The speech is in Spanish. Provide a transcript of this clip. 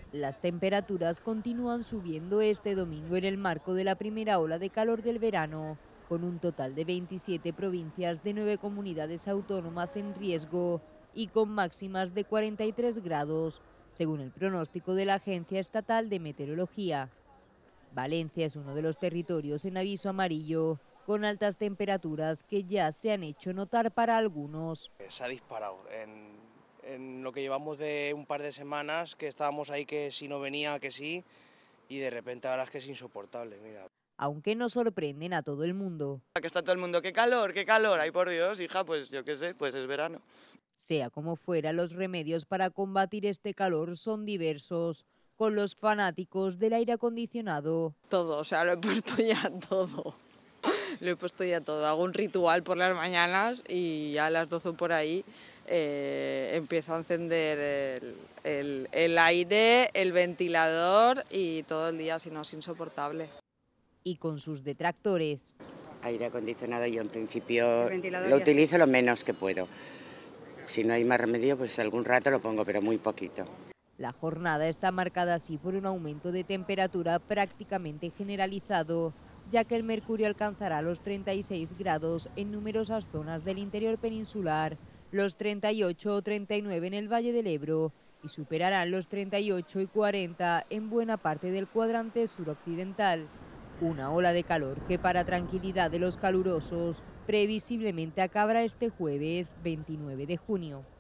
Las temperaturas continúan subiendo este domingo en el marco de la primera ola de calor del verano, con un total de 27 provincias de 9 comunidades autónomas en riesgo y con máximas de 43 grados, según el pronóstico de la Agencia Estatal de Meteorología. Valencia es uno de los territorios en aviso amarillo, con altas temperaturas que ya se han hecho notar para algunos. Se ha disparado en lo que llevamos de un par de semanas, que estábamos ahí que si no venía, que sí, y de repente ahora es que es insoportable, mira. Aunque no sorprenden a todo el mundo. Que está todo el mundo, qué calor, ay por Dios, hija, pues yo qué sé, pues es verano. Sea como fuera, los remedios para combatir este calor son diversos, con los fanáticos del aire acondicionado. Todo, o sea, lo he puesto ya todo. Lo he puesto ya todo. Hago un ritual por las mañanas y ya a las 12 por ahí empiezo a encender el aire, el ventilador y todo el día, si no es insoportable. Y con sus detractores. Aire acondicionado yo en principio lo utilizo lo menos que puedo. Si no hay más remedio, pues algún rato lo pongo, pero muy poquito. La jornada está marcada así por un aumento de temperatura prácticamente generalizado, ya que el mercurio alcanzará los 36 grados en numerosas zonas del interior peninsular, los 38 o 39 en el Valle del Ebro y superarán los 38 y 40 en buena parte del cuadrante suroccidental. Una ola de calor que, para tranquilidad de los calurosos, previsiblemente acabará este jueves 29 de junio.